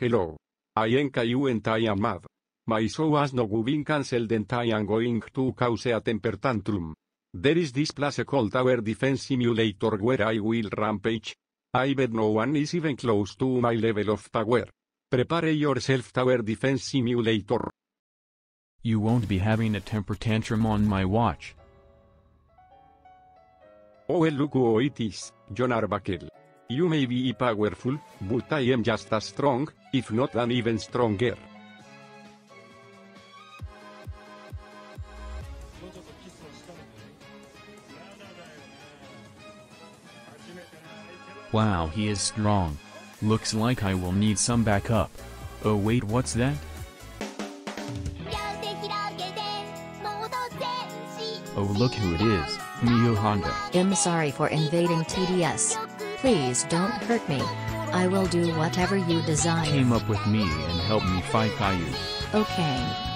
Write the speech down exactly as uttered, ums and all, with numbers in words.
Hello. I am Caillou and I am mad. My show has no been cancelled and I am going to cause a temper tantrum. There is this place called Tower Defense Simulator where I will rampage. I bet no one is even close to my level of power. Prepare yourself, Tower Defense Simulator. You won't be having a temper tantrum on my watch. Oh well, look who it is, John Arbuckle. You may be powerful, but I am just as strong, if not an even stronger. Wow, he is strong. Looks like I will need some backup. Oh wait, what's that? Oh look who it is, Mio Honda. I'm sorry for invading T D S. Please don't hurt me. I will do whatever you desire. Came up with me and helped me fight Caillou. Okay.